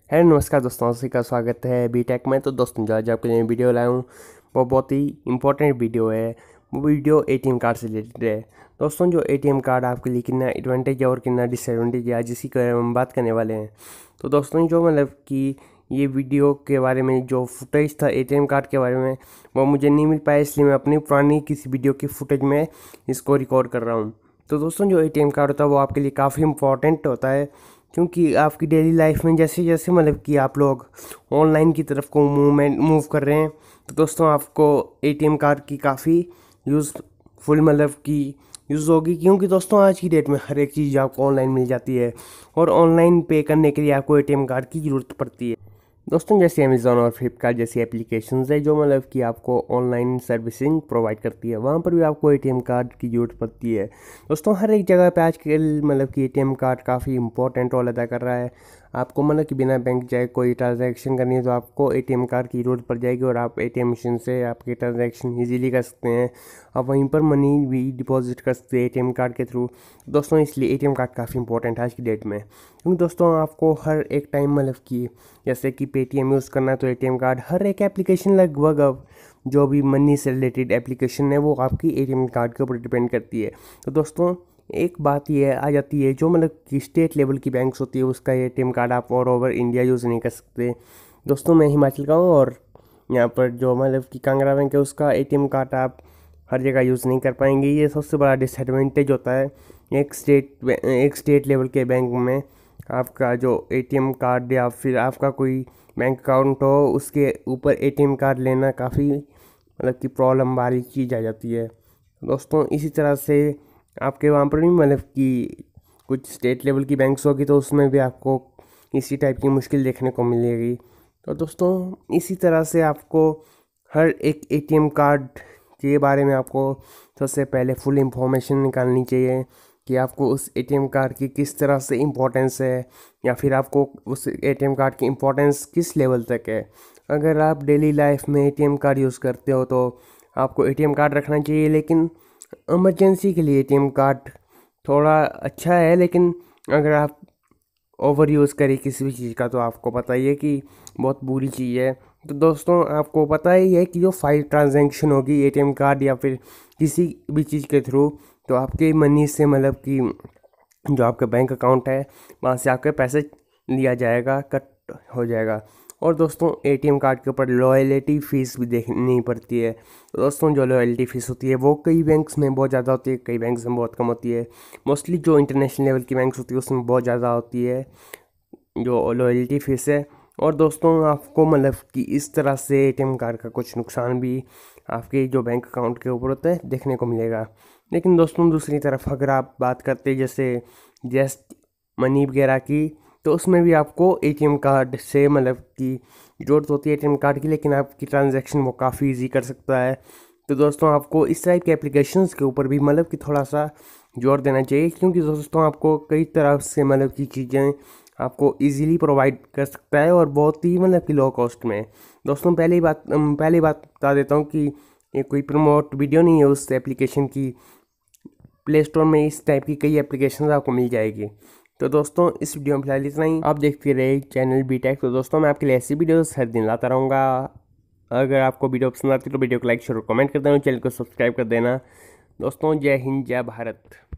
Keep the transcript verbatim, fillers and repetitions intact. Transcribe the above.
है नमस्कार दोस्तों, सभी का स्वागत है बीटेक में। तो दोस्तों जो आज आपके लिए वीडियो लाया हूँ वो बहुत ही इंपॉर्टेंट वीडियो है। वो वीडियो एटीएम कार्ड से रिलेटेड है। दोस्तों जो एटीएम कार्ड आपके लिए कितना एडवांटेज है और कितना डिसएडवांटेज है, आज इसी के बारे में हम बात करने वाले हैं। तो दोस्तों जो मतलब कि ये वीडियो के बारे में जो फुटेज था एटीएम कार्ड के बारे में वो मुझे नहीं मिल पाया, इसलिए मैं अपनी पुरानी किसी वीडियो की फुटेज में इसको रिकॉर्ड कर रहा हूँ। तो दोस्तों जो एटीएम कार्ड होता है वो आपके लिए काफ़ी इंपॉर्टेंट होता है, क्योंकि आपकी डेली लाइफ में जैसे जैसे मतलब कि आप लोग ऑनलाइन की तरफ को मूवमेंट मूव कर रहे हैं, तो दोस्तों आपको एटीएम कार्ड की काफ़ी यूज़फुल मतलब कि यूज़ होगी। क्योंकि दोस्तों आज की डेट में हर एक चीज़ आपको ऑनलाइन मिल जाती है और ऑनलाइन पे करने के लिए आपको एटीएम कार्ड की ज़रूरत पड़ती है। दोस्तों जैसे अमेज़ॉन और फ्लिपकार्ट जैसी एप्लीकेशंस है जो मतलब कि आपको ऑनलाइन सर्विसिंग प्रोवाइड करती है, वहाँ पर भी आपको एटीएम कार्ड की ज़रूरत पड़ती है। दोस्तों हर एक जगह पे आजकल मतलब कि एटीएम कार्ड काफ़ी इंपॉर्टेंट रोल अदा कर रहा है। आपको मतलब कि बिना बैंक जाए कोई ट्रांजैक्शन करनी है तो आपको एटीएम कार्ड की ज़रूरत पड़ जाएगी और आप एटीएम मशीन से आपके ट्रांजैक्शन इजीली कर सकते हैं। आप वहीं पर मनी भी डिपॉजिट कर सकते हैं एटीएम कार्ड के थ्रू। दोस्तों इसलिए एटीएम कार्ड काफ़ी इंपॉर्टेंट है आज की डेट में, क्योंकि दोस्तों आपको हर एक टाइम मतलब कि जैसे कि पेटीएम यूज़ करना है तो एटीएम कार्ड, हर एक एप्लीकेशन लगभग अब जो भी मनी से रिलेटेड एप्लीकेशन है वो आपकी एटीएम कार्ड के ऊपर डिपेंड करती है। तो दोस्तों एक बात ये आ जाती है, जो मतलब कि स्टेट लेवल की बैंक्स होती है उसका एटीएम कार्ड आप ऑल ओवर इंडिया यूज़ नहीं कर सकते। दोस्तों मैं हिमाचल का हूँ और यहाँ पर जो मतलब कि कांगड़ा बैंक है उसका एटीएम कार्ड आप हर जगह यूज़ नहीं कर पाएंगे। ये सबसे बड़ा डिसएडवांटेज होता है एक स्टेट एक स्टेट लेवल के बैंक में। आपका जो एटीएम कार्ड या फिर आपका कोई बैंक अकाउंट हो उसके ऊपर एटीएम कार्ड लेना काफ़ी मतलब कि प्रॉब्लम वाली चीज़ आ जाती है। दोस्तों इसी तरह से आपके वहाँ पर भी मतलब कि कुछ स्टेट लेवल की बैंक्स होगी तो उसमें भी आपको इसी टाइप की मुश्किल देखने को मिलेगी। तो दोस्तों इसी तरह से आपको हर एक एटीएम कार्ड के बारे में आपको सबसे पहले फुल इंफॉर्मेशन निकालनी चाहिए कि आपको उस एटीएम कार्ड की किस तरह से इम्पोर्टेंस है, या फिर आपको उस एटीएम कार्ड की इम्पोर्टेंस किस लेवल तक है। अगर आप डेली लाइफ में एटीएम कार्ड यूज़ करते हो तो आपको एटीएम कार्ड रखना चाहिए, लेकिन इमरजेंसी के लिए एटीएम कार्ड थोड़ा अच्छा है। लेकिन अगर आप ओवर यूज़ करें किसी भी चीज़ का तो आपको पता ही है कि बहुत बुरी चीज़ है। तो दोस्तों आपको पता ही है कि जो फाइल ट्रांजैक्शन होगी एटीएम कार्ड या फिर किसी भी चीज़ के थ्रू, तो आपके मनी से मतलब कि जो आपका बैंक अकाउंट है वहाँ से आपके पैसे लिया जाएगा, कट हो जाएगा। और दोस्तों एटीएम कार्ड के ऊपर लॉयल्टी फ़ीस भी देखनी पड़ती है। तो दोस्तों जो लॉयल्टी फ़ीस होती है वो कई बैंक्स में बहुत ज़्यादा होती है, कई बैंक्स में बहुत कम होती है। मोस्टली जो इंटरनेशनल लेवल की बैंक्स होती है उसमें बहुत ज़्यादा होती है जो लॉयल्टी फ़ीस है। और दोस्तों आपको मतलब कि इस तरह से एटीएम कार्ड का कुछ नुकसान भी आपके जो बैंक अकाउंट के ऊपर होता है देखने को मिलेगा। लेकिन दोस्तों दूसरी तरफ अगर आप बात करते हैं जैसे जस्ट मनी वगैरह की, तो उसमें भी आपको एटीएम कार्ड से मतलब कि ज़रूरत होती है एटीएम कार्ड की, लेकिन आपकी ट्रांजैक्शन वो काफ़ी इजी कर सकता है। तो दोस्तों आपको इस टाइप के एप्लीकेशंस के ऊपर भी मतलब कि थोड़ा सा जोर देना चाहिए, क्योंकि दोस्तों आपको कई तरह से मतलब की चीज़ें आपको इजीली प्रोवाइड कर सकता है और बहुत ही मतलब कि लो कॉस्ट में। दोस्तों पहले ही बात पहले ही बात बता देता हूँ कि ये कोई प्रमोट वीडियो नहीं है उस एप्लीकेशन की। प्ले स्टोर में इस टाइप की कई एप्लीकेशन आपको मिल जाएगी। तो दोस्तों इस वीडियो में फिलहाल इतना ही। आप देखते रहे चैनल बीटेक। तो दोस्तों मैं आपके लिए ऐसी वीडियोस हर दिन लाता रहूँगा। अगर आपको वीडियो पसंद आती है तो वीडियो को लाइक शेयर और कमेंट कर देना, चैनल को सब्सक्राइब कर देना। दोस्तों जय हिंद जय भारत।